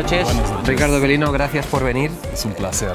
noches. Buenas noches. Ricardo Bellino, gracias por venir. Es un placer.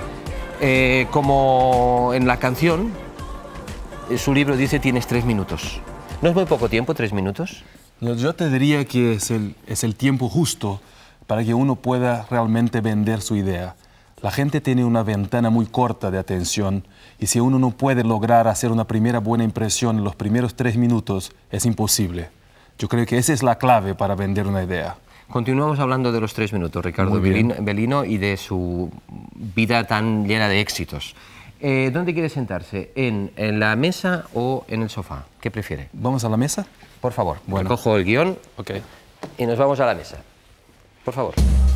Como en la canción, su libro dice tienes 3 minutos. ¿No es muy poco tiempo, 3 minutos? Yo te diría que es el tiempo justo para que uno pueda realmente vender su idea. La gente tiene una ventana muy corta de atención y si uno no puede lograr hacer una primera buena impresión en los primeros 3 minutos, es imposible. Yo creo que esa es la clave para vender una idea. Continuamos hablando de los 3 minutos, Ricardo Bellino, y de su vida tan llena de éxitos. ¿Dónde quiere sentarse? ¿En la mesa o en el sofá? ¿Qué prefiere? ¿Vamos a la mesa? Por favor, Bueno. cojo el guión Ok. y nos vamos a la mesa. Por favor.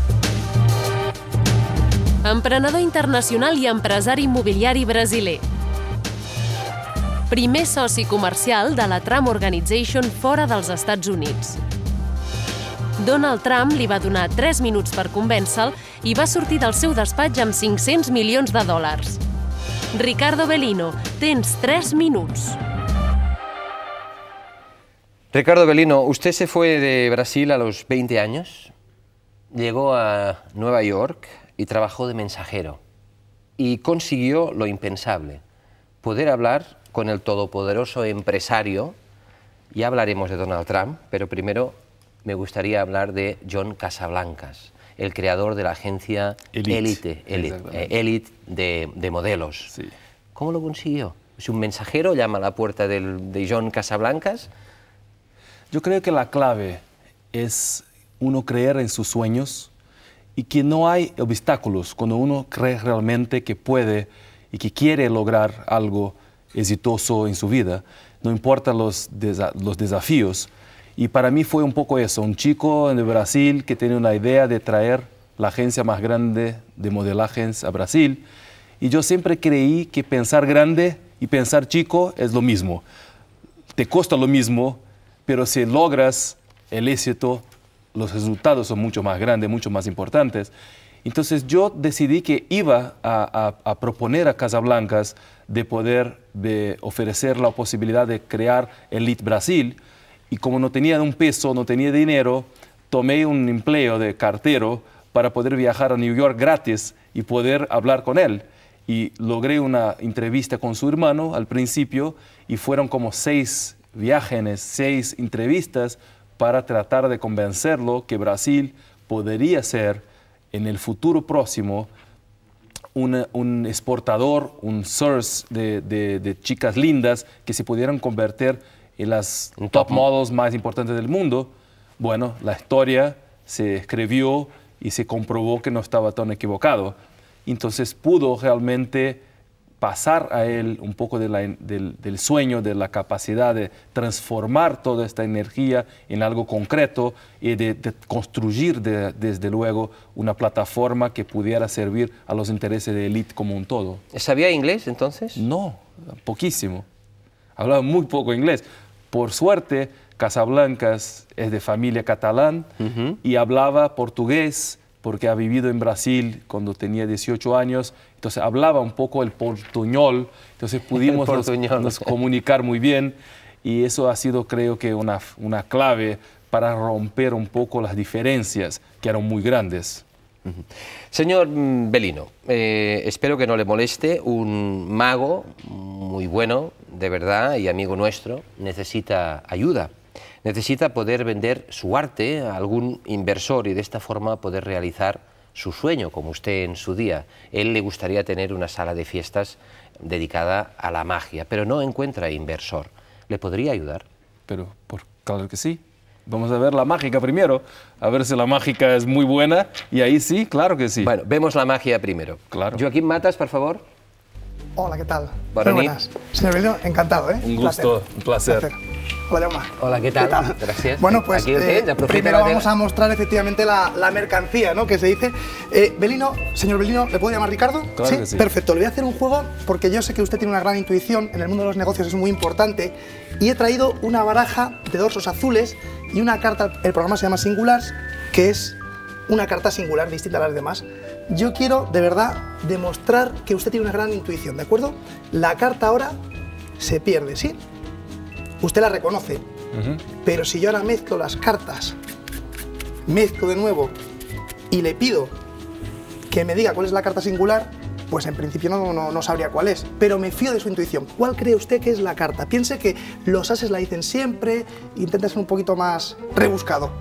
Emprenedor internacional i empresari immobiliari brasiler. Primer soci comercial de la Trump Organization fora dels Estats Units. Donald Trump li va donar 3 minuts per convèncer-lo i va sortir del seu despatx amb 500 milions de dòlars. Ricardo Bellino, tens 3 minuts. Ricardo Bellino, usted se fue de Brasil a los 20 años, llegó a Nueva York y trabajó de mensajero y consiguió lo impensable, poder hablar con el todopoderoso empresario. Ya hablaremos de Donald Trump, pero primero me gustaría hablar de John Casablancas, el creador de la agencia Elite de modelos. Sí. ¿Cómo lo consiguió? Si un mensajero llama a la puerta de John Casablancas. Yo creo que la clave es uno creer en sus sueños y que no hay obstáculos cuando uno cree realmente que puede y que quiere lograr algo exitoso en su vida, no importa los desafíos. Y para mí fue un poco eso, un chico de Brasil que tiene una idea de traer la agencia más grande de modelajes a Brasil. Y yo siempre creí que pensar grande y pensar chico es lo mismo. Te cuesta lo mismo, pero si logras el éxito, los resultados son mucho más grandes, mucho más importantes. Entonces yo decidí que iba a proponer a Casablancas de poder ofrecer la posibilidad de crear Elite Brasil. Y como no tenía un peso, no tenía dinero, tomé un empleo de cartero para poder viajar a New York gratis y poder hablar con él. Y logré una entrevista con su hermano al principio y fueron como 6 viajes, 6 entrevistas para tratar de convencerlo que Brasil podría ser en el futuro próximo un exportador, un source de chicas lindas que se pudieran convertir en las top models más importantes del mundo. Bueno, la historia se escribió y se comprobó que no estaba tan equivocado. Entonces pudo realmente pasar a él un poco del sueño, de la capacidad de transformar toda esta energía en algo concreto y de construir desde luego una plataforma que pudiera servir a los intereses de Elite como un todo. ¿Sabía inglés entonces? No, poquísimo. Hablaba muy poco inglés. Por suerte, Casablancas es de familia catalán y hablaba portugués porque ha vivido en Brasil cuando tenía 18 años, entonces hablaba un poco el portuñol, entonces pudimos nos comunicar muy bien y eso ha sido, creo que, una clave para romper un poco las diferencias que eran muy grandes. Señor Bellino, espero que no le moleste, un mago muy bueno, de verdad, y amigo nuestro, necesita ayuda. Necesita poder vender su arte a algún inversor y de esta forma poder realizar su sueño, como usted en su día. Él le gustaría tener una sala de fiestas dedicada a la magia, pero no encuentra inversor. ¿Le podría ayudar? Pero, claro que sí. Vamos a ver la mágica primero, a ver si la mágica es muy buena y ahí sí, claro que sí. Bueno, vemos la magia primero. Claro. Joaquín Matas, por favor. Hola, ¿qué tal? Bona Muy nit. buenas. Señor Bellino, encantado, ¿eh? Un gusto, un placer. Hola, Jaume. Hola, ¿qué tal? Gracias. Bueno, pues Aquí primero vamos a mostrar efectivamente la mercancía, ¿no? Que se dice. Bellino, señor Bellino, ¿le puedo llamar Ricardo? Claro que sí. Perfecto, le voy a hacer un juego porque yo sé que usted tiene una gran intuición, en el mundo de los negocios es muy importante, y he traído una baraja de dorsos azules y una carta, el programa se llama Singulars, que es una carta singular, distinta a las demás. Yo quiero, de verdad, demostrar que usted tiene una gran intuición, ¿de acuerdo? La carta ahora se pierde, ¿sí? Usted la reconoce, pero si yo ahora mezclo las cartas, mezclo de nuevo y le pido que me diga cuál es la carta singular, pues en principio no sabría cuál es, pero me fío de su intuición. ¿Cuál cree usted que es la carta? Piense que los ases la dicen siempre, intenta ser un poquito más rebuscado.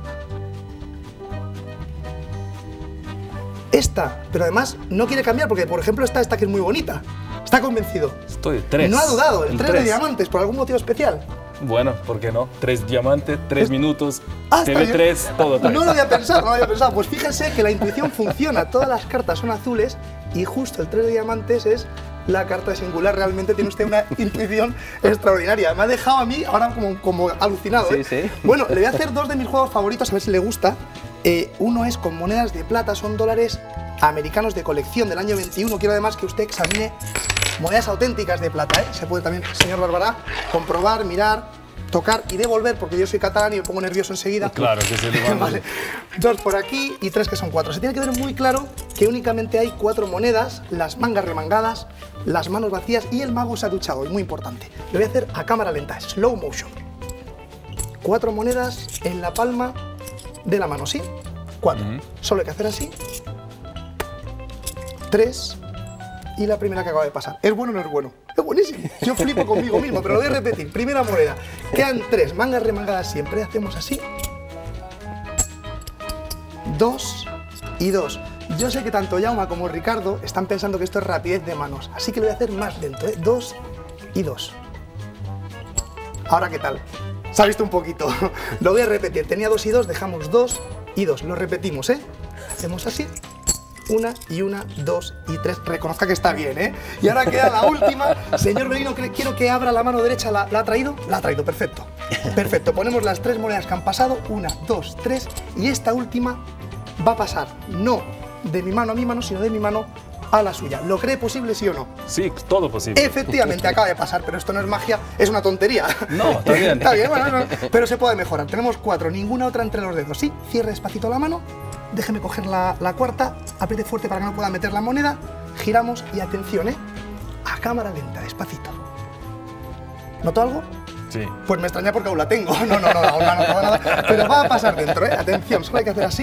Esta, pero además no quiere cambiar porque, por ejemplo, esta que es muy bonita. Está convencido. Estoy 3. No ha dudado, el 3 de diamantes, por algún motivo especial. Bueno, ¿por qué no? 3 diamantes, 3 minutos, Hasta TV3, todo 3. No lo había pensado, no lo había pensado. Pues fíjense que la intuición funciona, todas las cartas son azules y justo el 3 de diamantes es la carta singular. Realmente tiene usted una intuición extraordinaria. Me ha dejado a mí ahora como alucinado. Sí, sí. Bueno, le voy a hacer dos de mis juegos favoritos, a ver si le gusta. Uno es con monedas de plata, son dólares americanos de colección del año 21. Quiero además que usted examine monedas auténticas de plata, ¿eh? Se puede también, señor Barbará, comprobar, mirar, tocar y devolver, porque yo soy catalán y me pongo nervioso enseguida. Claro que se le Vale. 2 por aquí y 3 que son 4. Se tiene que ver muy claro que únicamente hay 4 monedas, las mangas remangadas, las manos vacías y el mago se ha duchado, y muy importante. Lo voy a hacer a cámara lenta, slow motion. 4 monedas en la palma de la mano, ¿sí? 4. Solo hay que hacer así. 3. Y la primera que acaba de pasar. ¿Es bueno o no es bueno? Es buenísimo. Yo flipo conmigo mismo, pero lo voy a repetir. Primera moneda. Quedan 3 mangas remangadas siempre. Hacemos así. 2 y 2. Yo sé que tanto Jaume como Ricardo están pensando que esto es rapidez de manos, así que lo voy a hacer más lento, ¿eh? 2 y 2. Ahora, ¿qué tal? Se ha visto un poquito. Lo voy a repetir. Tenía 2 y 2, dejamos 2 y 2. Lo repetimos, ¿eh? Hacemos así. 1 y 1, 2 y 3. Reconozca que está bien, ¿eh? Y ahora queda la última. Señor Belino, quiero que abra la mano derecha. ¿La ha traído? La ha traído, perfecto. Perfecto. Ponemos las 3 monedas que han pasado. 1, 2, 3. Y esta última va a pasar no de mi mano a mi mano, sino de mi mano a la suya. ¿Lo cree posible, sí o no? Sí, todo posible. Efectivamente, acaba de pasar, pero esto no es magia, es una tontería. No, está bien. Está bien, bueno, no, pero se puede mejorar. Tenemos 4, ninguna otra entre los dedos. Sí, cierre despacito la mano, déjeme coger la cuarta, apriete fuerte para que no pueda meter la moneda, giramos y atención, ¿eh? A cámara lenta, despacito. ¿Noto algo? Sí. Pues me extraña porque aún la tengo. No, aún no noto nada. Pero va a pasar dentro, ¿eh? Atención, solo hay que hacer así.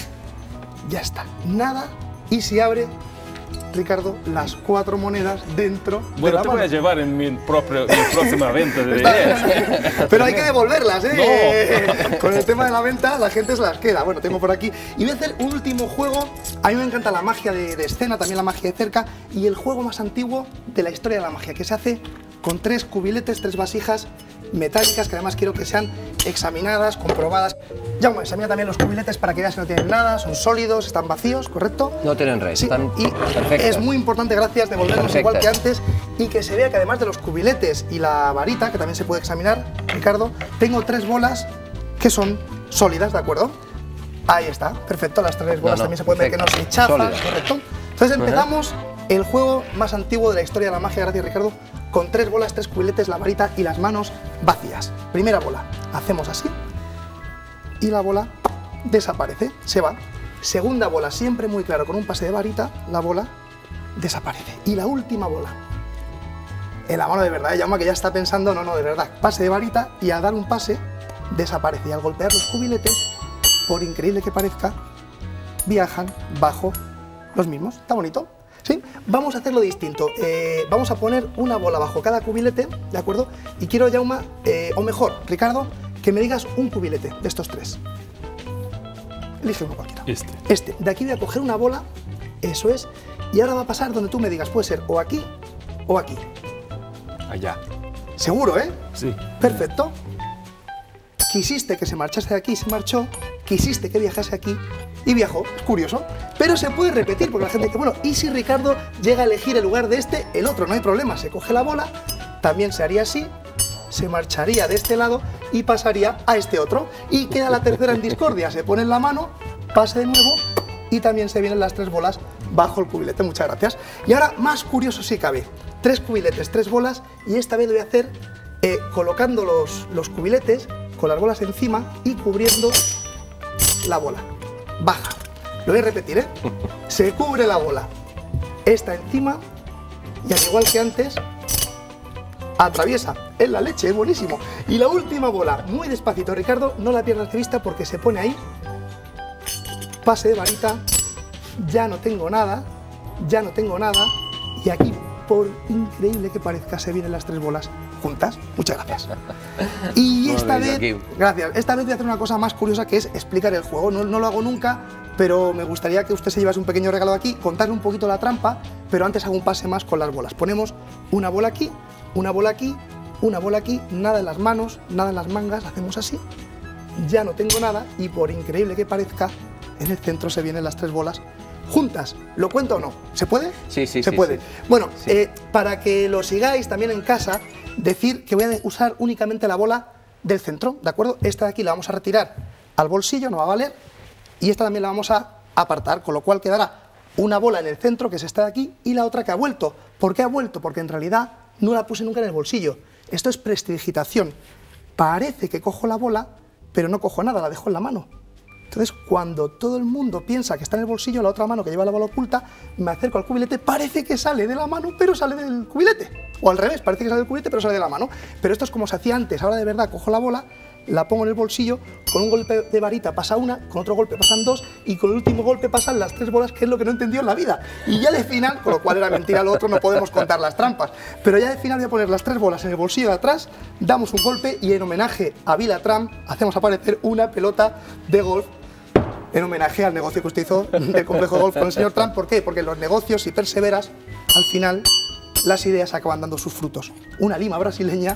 Ya está, nada. Y si abre, Ricardo, las 4 monedas dentro de la Te mano. voy a llevar en mi próxima venta de ideas. Pero hay que devolverlas, ¿eh? No. Con el tema de la venta, la gente se las queda. Bueno, tengo por aquí. Y voy a hacer un último juego. A mí me encanta la magia de escena, también la magia de cerca. Y el juego más antiguo de la historia de la magia, que se hace con 3 cubiletes, 3 vasijas metálicas, que además quiero que sean examinadas, comprobadas. Jaume, examina también los cubiletes para que veas que no tienen nada, son sólidos, están vacíos, ¿correcto? No tienen res, Sí, están y perfectos. es muy importante, gracias, devolverlos igual que Perfectas. antes y que se vea que además de los cubiletes y la varita, que también se puede examinar, Ricardo, tengo 3 bolas que son sólidas, ¿de acuerdo? Ahí está, perfecto, las 3 bolas también se pueden ver que no se chafan, Sólidas. ¿correcto? Entonces empezamos el juego más antiguo de la historia de la magia, gracias Ricardo, con 3 bolas, 3 cubiletes, la varita y las manos vacías. Primera bola, hacemos así y la bola desaparece, se va. Segunda bola, siempre muy claro, con un pase de varita, la bola desaparece. Y la última bola, en la mano de verdad, Jaume, que ya está pensando, no, de verdad, pase de varita y al dar un pase, desaparece. Y al golpear los cubiletes, por increíble que parezca, viajan bajo los mismos. ¿Está bonito? ¿Sí? Vamos a hacerlo distinto. Vamos a poner una bola bajo cada cubilete, ¿de acuerdo? Y quiero, Jaume, o mejor, Ricardo, que me digas un cubilete de estos 3. Elige uno cualquiera. Este. De aquí voy a coger una bola, eso es, y ahora va a pasar donde tú me digas, puede ser o aquí o aquí. Allá. Seguro, ¿eh? Sí. Perfecto. Quisiste que se marchase de aquí, se marchó. Quisiste que viajase aquí y viajó. Es curioso. Pero se puede repetir porque la gente dice, bueno, ¿y si Ricardo llega a elegir el lugar de este, el otro? No hay problema. Se coge la bola, también se haría así, se marcharía de este lado y pasaría a este otro. Y queda la tercera en discordia. Se pone en la mano, pasa de nuevo y también se vienen las 3 bolas bajo el cubilete. Muchas gracias. Y ahora, más curioso si cabe. 3 cubiletes, 3 bolas y esta vez lo voy a hacer colocando los cubiletes con las bolas encima y cubriendo la bola. Baja. Lo voy a repetir, ¿eh? Se cubre la bola. Esta encima y al igual que antes, atraviesa. Es la leche, es buenísimo. Y la última bola, muy despacito, Ricardo, no la pierdas de vista porque se pone ahí. Pase de varita ya no tengo nada, ya no tengo nada, y aquí, por increíble que parezca, se vienen las tres bolas juntas. Muchas gracias. Y esta vez, gracias, esta vez voy a hacer una cosa más curiosa, que es explicar el juego. No lo hago nunca, pero me gustaría que usted se llevase un pequeño regalo de aquí, contarle un poquito la trampa, pero antes hago un pase más con las bolas. Ponemos una bola aquí, una bola aquí, una bola aquí, nada en las manos, nada en las mangas, hacemos así, ya no tengo nada, y por increíble que parezca, en el centro se vienen las tres bolas juntas. ¿Lo cuento o no? ¿Se puede? Sí, sí, se sí, puede. Sí. Bueno, sí. Para que lo sigáis también en casa, decir que voy a usar únicamente la bola del centro, ¿de acuerdo? Esta de aquí la vamos a retirar al bolsillo, no va a valer, y esta también la vamos a apartar, con lo cual quedará una bola en el centro, que es esta de aquí, y la otra que ha vuelto. ¿Por qué ha vuelto? Porque en realidad no la puse nunca en el bolsillo. Esto es prestidigitación. Parece que cojo la bola, pero no cojo nada, la dejo en la mano. Entonces, cuando todo el mundo piensa que está en el bolsillo, la otra mano que lleva la bola oculta, me acerco al cubilete, parece que sale de la mano, pero sale del cubilete. O al revés, parece que sale del cubilete, pero sale de la mano. Pero esto es como se hacía antes. Ahora de verdad cojo la bola, la pongo en el bolsillo, con un golpe de varita pasa una, con otro golpe pasan dos, y con el último golpe pasan las tres bolas, que es lo que no entendió en la vida. Y ya de final, con lo cual era mentira lo otro, no podemos contar las trampas, pero ya de final voy a poner las tres bolas en el bolsillo de atrás, damos un golpe y en homenaje a Vila Trump hacemos aparecer una pelota de golf, en homenaje al negocio que usted hizo del complejo de golf con el señor Trump. ¿Por qué? Porque en los negocios, si perseveras, al final las ideas acaban dando sus frutos. Una lima brasileña,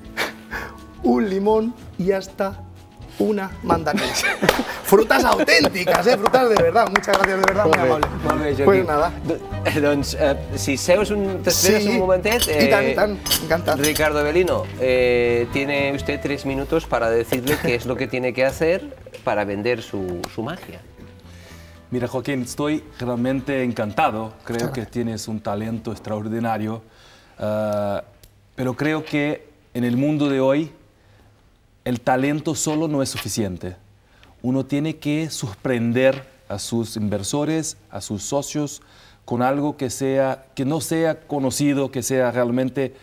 un limón y hasta una mandarina. Frutas auténticas, frutas de verdad. Muchas gracias, de verdad, muy amable. Pues nada. Doncs, si seus t'esperes un momentet... I tant, encantat. Ricardo Avelino, tiene usted 3 minutos para decirle qué es lo que tiene que hacer para vender su magia. Mira, Joaquín, estoy realmente encantado. Creo que tienes un talento extraordinario, pero creo que en el mundo de hoy el talento solo no es suficiente. Uno tiene que sorprender a sus inversores, a sus socios, con algo que no sea conocido, que sea realmente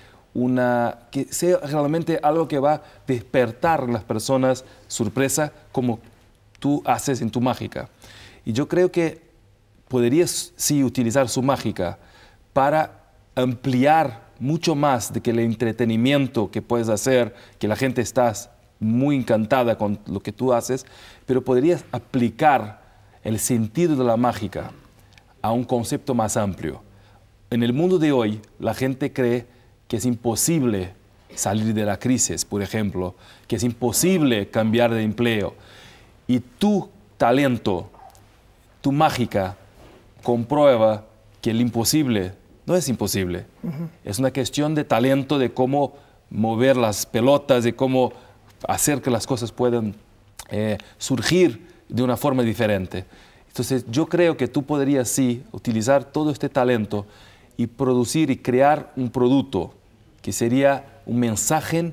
algo que va a despertar en las personas sorpresa, como tú haces en tu mágica. Y yo creo que podrías sí utilizar su mágica para ampliar mucho más de que el entretenimiento que puedes hacer, que la gente está muy encantada con lo que tú haces, pero podrías aplicar el sentido de la mágica a un concepto más amplio. En el mundo de hoy, la gente cree que es imposible salir de la crisis, por ejemplo, que es imposible cambiar de empleo. Y tu talento, tu mágica, comprueba que el imposible no es imposible. Es una cuestión de talento, de cómo mover las pelotas, de cómo hacer que las cosas puedan surgir de una forma diferente. Entonces, yo creo que tú podrías, sí, utilizar todo este talento y producir y crear un producto que sería un mensaje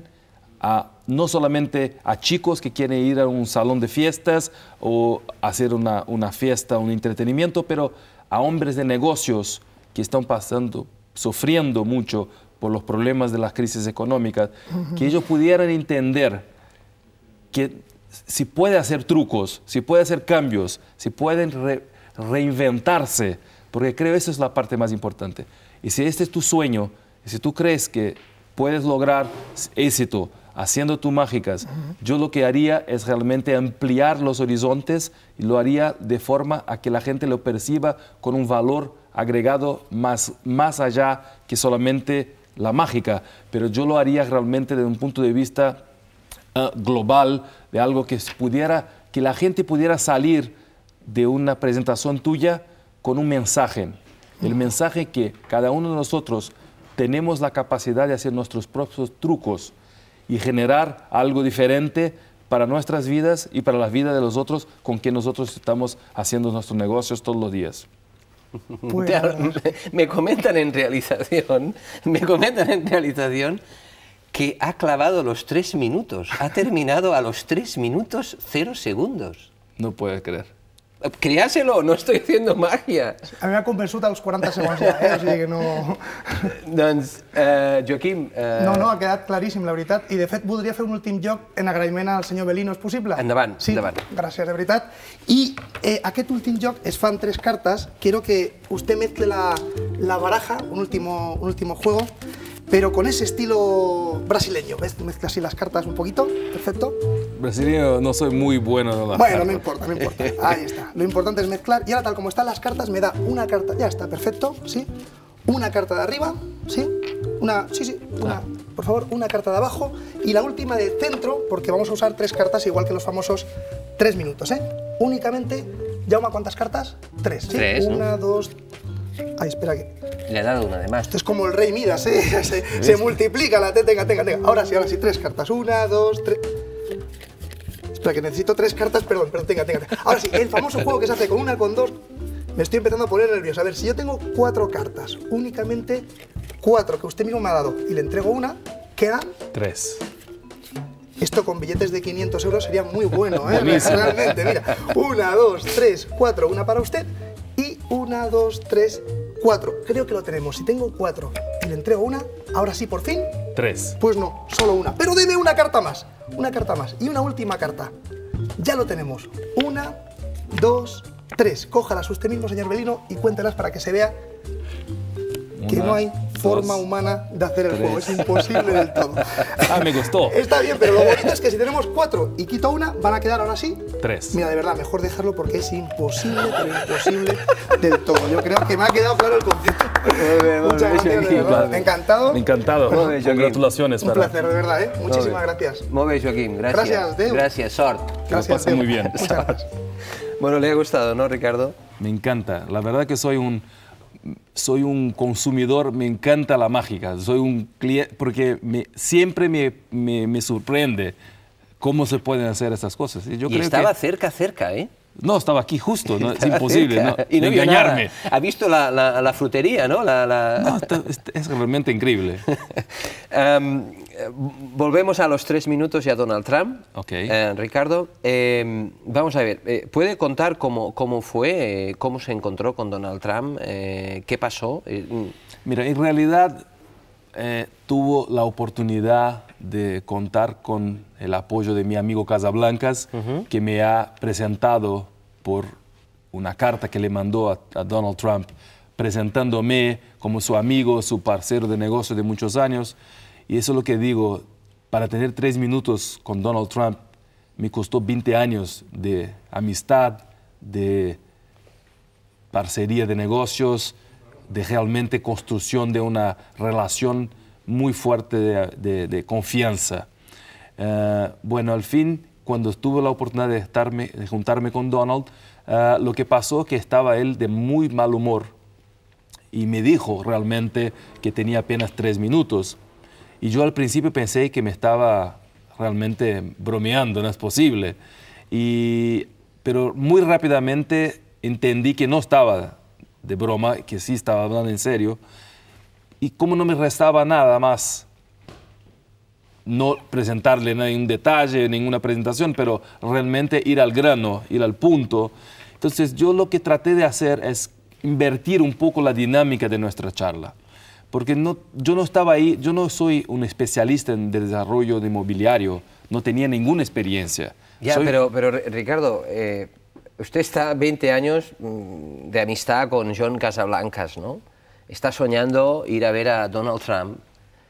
no solamente a chicos que quieren ir a un salón de fiestas o hacer una fiesta, un entretenimiento, pero a hombres de negocios que están sufriendo mucho por los problemas de las crisis económicas, que ellos pudieran entender que si puede hacer trucos, si puede hacer cambios, si pueden reinventarse, porque creo que esa es la parte más importante. Y si este es tu sueño, y si tú crees que puedes lograr éxito haciendo tus mágicas, yo lo que haría es realmente ampliar los horizontes y lo haría de forma a que la gente lo perciba con un valor agregado más allá que solamente la mágica, pero yo lo haría realmente desde un punto de vista global, de algo que la gente pudiera salir de una presentación tuya con un mensaje. El mensaje que cada uno de nosotros tenemos la capacidad de hacer nuestros propios trucos y generar algo diferente para nuestras vidas y para la vida de los otros con quien nosotros estamos haciendo nuestros negocios todos los días. Pues... me comentan en realización que ha clavado los 3 minutos, ha terminado a los 3 minutos 0 segundos. No puedes creer. Criáselo, no estoy haciendo magia. A mi m'ha convençut als 40 segons ja, o sigui que no... Doncs, Joaquim... No, ha quedat claríssim, la veritat. I, de fet, voldria fer un últim joc en agraïment al senyor Bellino, és possible? Endavant, sí, endavant. Gràcies, de veritat. I aquest últim joc es fan 3 cartas. Quiero que usted mezcle la baraja, un último juego, pero con ese estilo brasileño. ¿Ves? Mezcla así las cartas un poquito, perfecto. Brasileño no soy muy bueno en las Bueno, cartas. no importa, no importa. Ahí está. Lo importante es mezclar. Y ahora, tal como están las cartas, me da una carta. Ya está, perfecto, ¿sí? Una carta de arriba, ¿sí? Por favor, una carta de abajo. Y la última de centro, porque vamos a usar 3 cartas, igual que los famosos 3 minutos, ¿eh? Únicamente, Jaume, ¿cuántas cartas? 3, ¿sí? 3, 1, 2... Ay, espera que... Le he dado una de más. Esto es como el rey Midas, ¿eh? Se multiplica la... Tenga. Ahora sí, 3 cartas. 1, 2, 3... Espera, que necesito 3 cartas, perdón, tenga. Ahora sí, el famoso juego que se hace con 1, con 2... Me estoy empezando a poner nervioso. A ver, si yo tengo 4 cartas, únicamente 4 que usted mismo me ha dado, y le entrego una, quedan... 3. Esto con billetes de 500 euros sería muy bueno, ¿eh? Realmente, mira. 1, 2, 3, 4, una para usted, y 1, 2, 3, 4. Creo que lo tenemos. Si tengo 4 y le entrego una, ahora sí, por fin... 3. Pues no, solo una. Pero deme una carta más. Una carta más. Y una última carta. Ya lo tenemos. 1, 2, 3. Cójalas usted mismo, señor Bellino, y cuéntelas para que se vea que no hay forma humana de hacer el juego. Es imposible del todo. Ah, me gustó. Está bien, pero lo bonito es que si tenemos 4 y quito una, van a quedar ahora sí 3. Mira, de verdad, mejor dejarlo porque es imposible, pero imposible del todo. Yo creo que me ha quedado claro el concepto. Muchas gracias, de verdad. Encantado. Encantado. Molt bé, Joaquim. Congratulaciones. Un placer, de verdad, ¿eh? Muchísimas gracias. Molt bé, Joaquim, gràcies. Gracias, Déu. Gràcies, sort. Que lo Gracias, pase Déu. muy bien. Muchas gracias. Bueno, le ha gustado, ¿no, Ricardo? Me encanta. La verdad que soy un consumidor, me encanta la mágica. Soy un cliente, porque siempre me sorprende cómo se pueden hacer estas cosas. Yo Y creo estaba que, cerca, ¿eh? No, estaba aquí justo, ¿no? Es Estaba imposible cerca. ¿no? Y no vio engañarme. nada. Ha visto la frutería, ¿no? No, es realmente increíble. Volvemos a los 3 minutos y a Donald Trump. Ok. Ricardo, vamos a ver, ¿puede contar cómo fue, cómo se encontró con Donald Trump, qué pasó? Mira, en realidad tuvo la oportunidad de contar con el apoyo de mi amigo Casablancas, que me ha presentado por una carta que le mandó a Donald Trump, presentándome como su amigo, su parcero de negocio de muchos años. Y eso es lo que digo, para tener 3 minutos con Donald Trump me costó 20 años de amistad, de parcería de negocios, de realmente construcción de una relación muy fuerte de confianza. Bueno, al fin, cuando tuve la oportunidad de juntarme con Donald, lo que pasó es que estaba él de muy mal humor y me dijo realmente que tenía apenas 3 minutos. Y yo al principio pensé que me estaba realmente bromeando, no es posible. Pero muy rápidamente entendí que no estaba de broma, que sí estaba hablando en serio. Y como no me restaba nada más, no presentarle ningún detalle, ninguna presentación, pero realmente ir al grano, ir al punto. Entonces yo lo que traté de hacer es invertir un poco la dinámica de nuestra charla. Porque yo no estaba ahí, yo no soy un especialista en desarrollo de inmobiliario, no tenía ninguna experiencia. Ya, pero Ricardo, usted está 20 años de amistad con John Casablancas, ¿no? Está soñando ir a ver a Donald Trump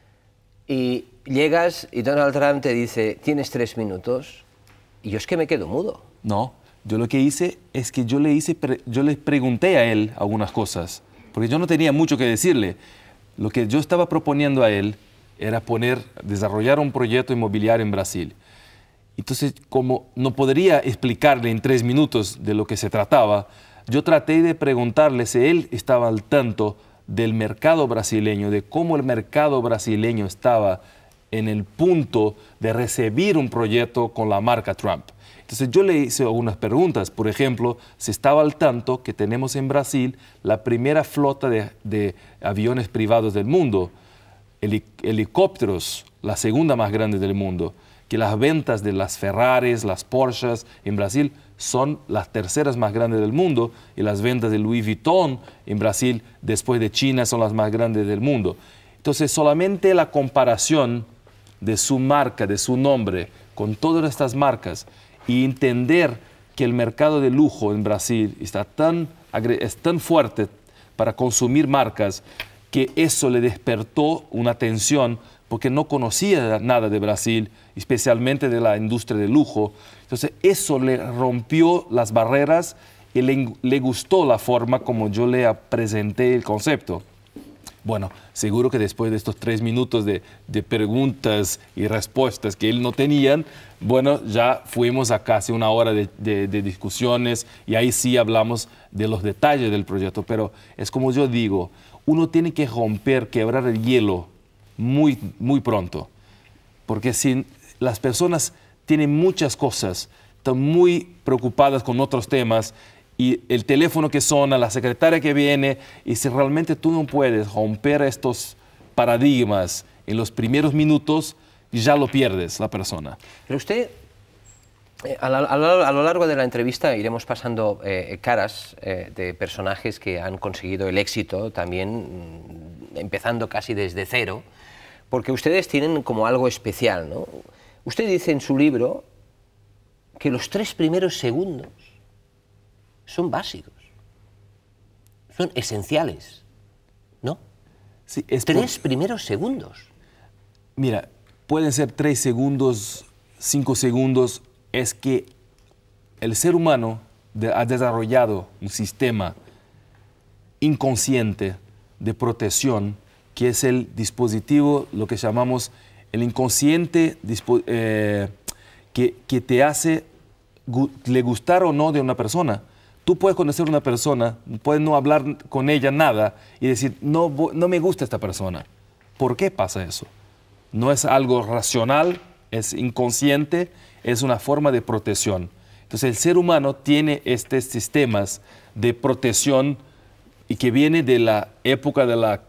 y llegas y Donald Trump te dice, tienes 3 minutos, y yo es que me quedo mudo. No, yo lo que hice es que yo le pregunté a él algunas cosas, porque yo no tenía mucho que decirle. Lo que yo estaba proponiendo a él era desarrollar un proyecto inmobiliario en Brasil. Entonces, como no podría explicarle en 3 minutos de lo que se trataba, yo traté de preguntarle si él estaba al tanto del mercado brasileño, de cómo el mercado brasileño estaba en el punto de recibir un proyecto con la marca Trump. Entonces yo le hice algunas preguntas, por ejemplo, si estaba al tanto que tenemos en Brasil la primera flota de aviones privados del mundo, helicópteros, la segunda más grande del mundo, que las ventas de las Ferraris, las Porsches en Brasil son las terceras más grandes del mundo y las ventas de Louis Vuitton en Brasil, después de China, son las más grandes del mundo. Entonces, solamente la comparación de su marca, de su nombre, con todas estas marcas y entender que el mercado de lujo en Brasil es tan fuerte para consumir marcas que eso le despertó una atención porque no conocía nada de Brasil, especialmente de la industria de lujo. Entonces, eso le rompió las barreras y le gustó la forma como yo le presenté el concepto. Bueno, seguro que después de estos 3 minutos de preguntas y respuestas que él no tenían, bueno, ya fuimos a casi 1 hora de discusiones y ahí sí hablamos de los detalles del proyecto. Pero es como yo digo, uno tiene que quebrar el hielo muy, muy pronto. Porque si las personas tienen muchas cosas, están muy preocupadas con otros temas, y el teléfono que suena, la secretaria que viene, y si realmente tú no puedes romper estos paradigmas en los primeros minutos, ya lo pierdes la persona. Pero usted, a lo largo de la entrevista iremos pasando caras de personajes que han conseguido el éxito, también empezando casi desde cero, porque ustedes tienen como algo especial, ¿no? Usted dice en su libro que los 3 primeros segundos son básicos, son esenciales, ¿no? Sí, 3 primeros segundos. Mira, pueden ser 3 segundos, 5 segundos, es que el ser humano ha desarrollado un sistema inconsciente de protección, que es el dispositivo, lo que llamamos el inconsciente, que te hace le gustar o no de una persona. Tú puedes conocer a una persona, puedes no hablar con ella nada y decir, no me gusta esta persona. ¿Por qué pasa eso? No es algo racional, es inconsciente, es una forma de protección. Entonces el ser humano tiene estos sistemas de protección y que viene de la época de la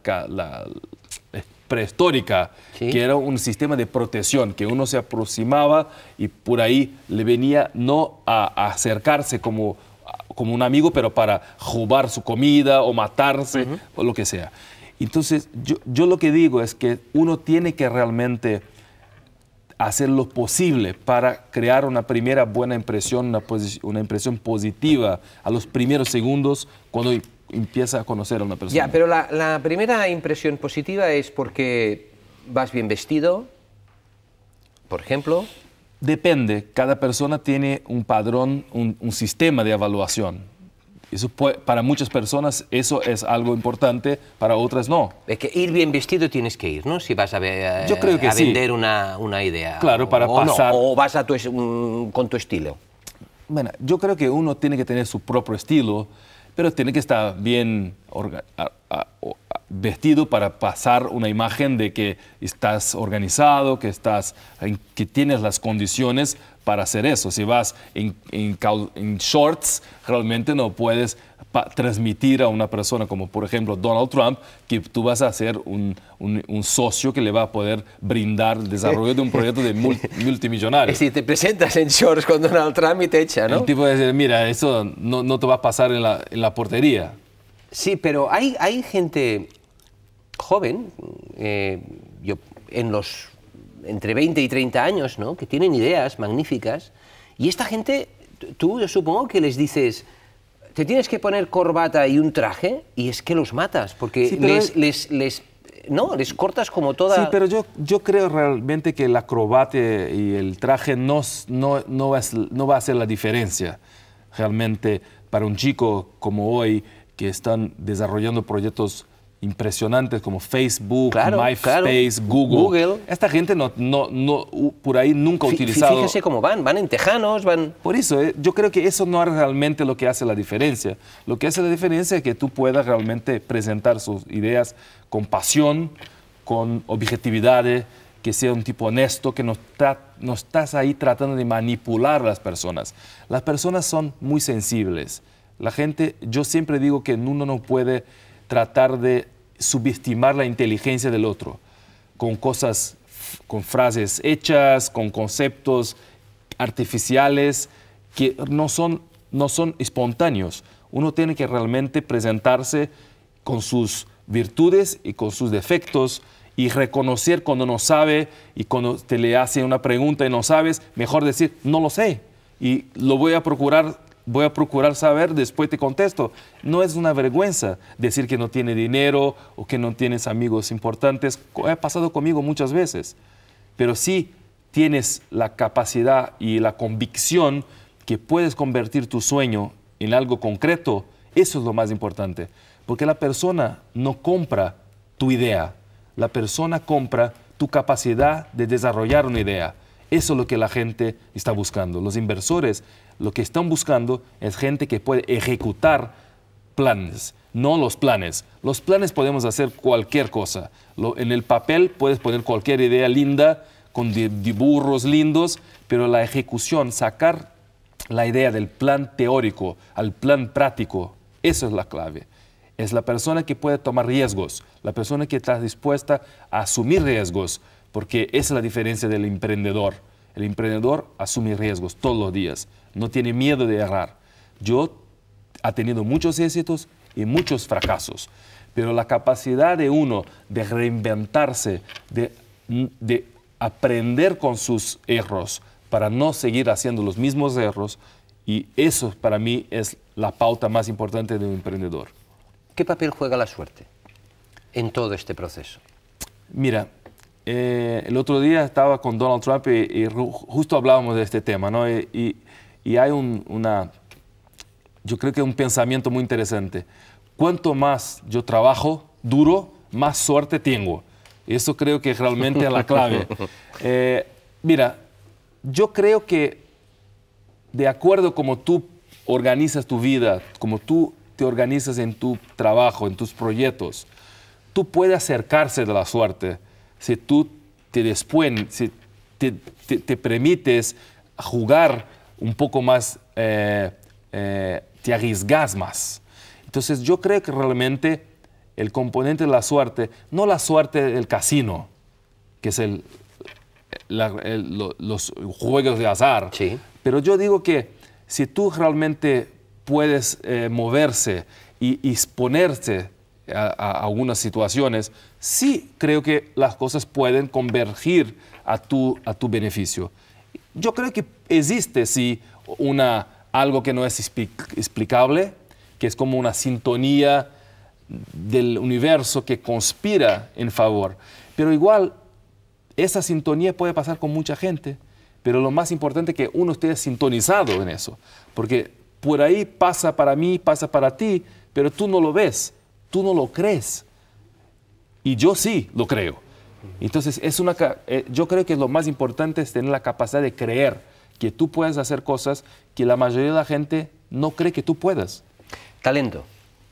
prehistórica, ¿sí? Que era un sistema de protección, que uno se aproximaba y por ahí le venía no a acercarse como un amigo, pero para robar su comida o matarse o lo que sea. Entonces, yo lo que digo es que uno tiene que realmente hacer lo posible para crear una primera buena impresión, una impresión positiva a los primeros segundos cuando empieza a conocer a una persona. Ya, pero la primera impresión positiva es porque vas bien vestido, por ejemplo. Depende, cada persona tiene un padrón, un sistema de evaluación. Eso para muchas personas eso es algo importante, para otras no. Es que ir bien vestido tienes que ir, ¿no? Si vas a vender una idea. Claro, para pasar. No, o vas con tu estilo. Bueno, yo creo que uno tiene que tener su propio estilo, pero tiene que estar bien vestido para pasar una imagen de que estás organizado, que tienes las condiciones para hacer eso. Si vas en shorts, realmente no puedes transmitir a una persona como, por ejemplo, Donald Trump, que tú vas a ser un socio que le va a poder brindar el desarrollo de un proyecto de multimillonario. Es decir, te presentas en shorts con Donald Trump y te echa, ¿no? El tipo dice, mira, eso no te va a pasar en la portería. Sí, pero hay gente joven, entre 20 y 30 años, ¿no? Que tienen ideas magníficas, y esta gente, yo supongo que les dices, te tienes que poner corbata y un traje, y es que los matas, porque sí, les cortas como toda... Sí, pero yo creo realmente que la corbata y el traje no va a hacer la diferencia. Realmente, para un chico como hoy, que están desarrollando proyectos impresionantes como Facebook, MySpace, Google. Esta gente por ahí nunca ha utilizado... Fíjese cómo van en tejanos, van... Por eso, yo creo que eso no es realmente lo que hace la diferencia. Lo que hace la diferencia es que tú puedas realmente presentar sus ideas con pasión, con objetividad, que sea un tipo honesto, que no estás ahí tratando de manipular a las personas. Las personas son muy sensibles. La gente, yo siempre digo que uno no puede tratar de subestimar la inteligencia del otro con frases hechas, con conceptos artificiales que no son espontáneos. Uno tiene que realmente presentarse con sus virtudes y con sus defectos y reconocer cuando no sabe, y cuando te le hace una pregunta y no sabes, mejor decir, no lo sé, y lo voy a procurar saber, después te contesto. No es una vergüenza decir que no tiene dinero o que no tienes amigos importantes. Ha pasado conmigo muchas veces. Pero sí tienes la capacidad y la convicción que puedes convertir tu sueño en algo concreto, eso es lo más importante. Porque la persona no compra tu idea, la persona compra tu capacidad de desarrollar una idea. Eso es lo que la gente está buscando. Los inversores lo que están buscando es gente que puede ejecutar planes, no los planes. Los planes podemos hacer cualquier cosa. En el papel puedes poner cualquier idea linda, con dibujos lindos, pero la ejecución, sacar la idea del plan teórico al plan práctico, eso es la clave. Es la persona que puede tomar riesgos, la persona que está dispuesta a asumir riesgos, porque esa es la diferencia del emprendedor. El emprendedor asume riesgos todos los días, no tiene miedo de errar. Yo he tenido muchos éxitos y muchos fracasos, pero la capacidad de uno de reinventarse, de aprender con sus errores para no seguir haciendo los mismos errores, y eso para mí es la pauta más importante de un emprendedor. ¿Qué papel juega la suerte en todo este proceso? Mira, el otro día estaba con Donald Trump y justo hablábamos de este tema, ¿no? Y hay yo creo que un pensamiento muy interesante. Cuanto más yo trabajo duro, más suerte tengo. Eso creo que realmente es la clave. Mira, yo creo que de acuerdo como tú organizas tu vida, como tú te organizas en tu trabajo, en tus proyectos, tú puedes acercarse de la suerte si tú si te permites jugar un poco más, te arriesgas más. Entonces yo creo que realmente el componente de la suerte, no la suerte del casino, que es los juegos de azar, sí, pero yo digo que si tú realmente puedes moverse y exponerse a algunas situaciones, sí creo que las cosas pueden convergir a tu beneficio. Yo creo que existe, sí, algo que no es explicable, que es como una sintonía del universo que conspira en favor. Pero igual, esa sintonía puede pasar con mucha gente, pero lo más importante es que uno esté sintonizado en eso, porque por ahí pasa para mí, pasa para ti, pero tú no lo ves, tú no lo crees. Y yo sí lo creo. Entonces, yo creo que lo más importante es tener la capacidad de creer que tú puedes hacer cosas que la mayoría de la gente no cree que tú puedas. Talento.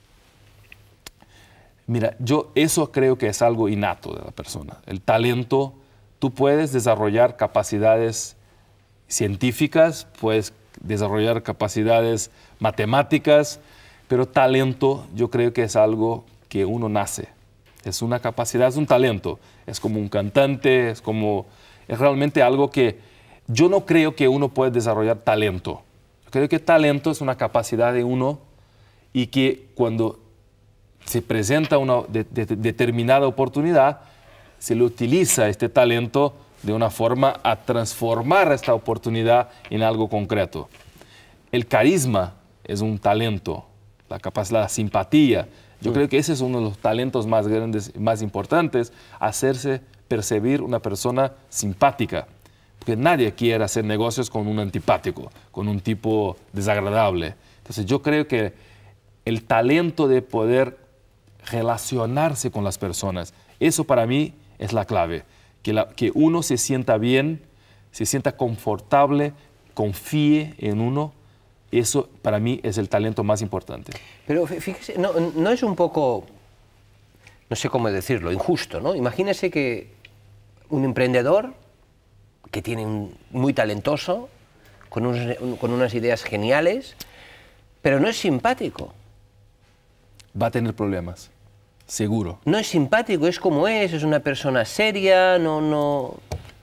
Mira, yo eso creo que es algo innato de la persona. El talento, tú puedes desarrollar capacidades científicas, puedes desarrollar capacidades matemáticas, pero talento yo creo que es algo que uno nace. Es una capacidad, es un talento. Es como un cantante, es realmente algo que yo no creo que uno pueda desarrollar talento. Yo creo que talento es una capacidad de uno y que cuando se presenta una determinada oportunidad, se le utiliza este talento de una forma a transformar esta oportunidad en algo concreto. El carisma es un talento, la capacidad, la simpatía. Yo creo que ese es uno de los talentos más grandes, más importantes, hacerse percibir una persona simpática. Porque nadie quiere hacer negocios con un antipático, con un tipo desagradable. Entonces yo creo que el talento de poder relacionarse con las personas, eso para mí es la clave. Que uno se sienta bien, se sienta confortable, confíe en uno, eso para mí es el talento más importante. Pero fíjese, no es un poco, no sé cómo decirlo, injusto, ¿no? Imagínese que un emprendedor que tiene muy talentoso, con unas ideas geniales, pero no es simpático. Va a tener problemas, seguro. No es simpático, es como es una persona seria, no...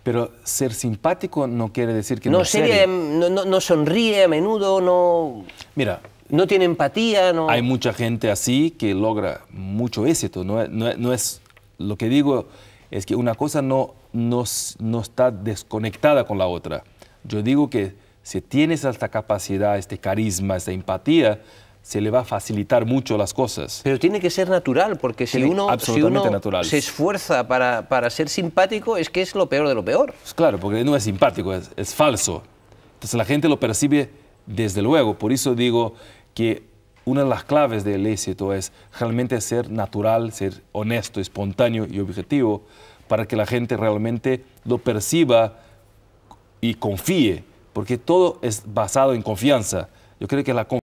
Pero ser simpático no quiere decir que no, no es serio. no sonríe a menudo, Mira, no tiene empatía. No... hay mucha gente así que logra mucho éxito. No es, lo que digo es que una cosa no está desconectada con la otra. Yo digo que si tienes esta capacidad, este carisma, esta empatía, se le va a facilitar mucho las cosas. Pero tiene que ser natural, porque si uno se esfuerza para ser simpático, es que es lo peor de lo peor. Pues claro, porque no es simpático, es falso. Entonces la gente lo percibe desde luego. Por eso digo que una de las claves del éxito es realmente ser natural, ser honesto, espontáneo y objetivo, para que la gente realmente lo perciba y confíe, porque todo es basado en confianza. Yo creo que la confianza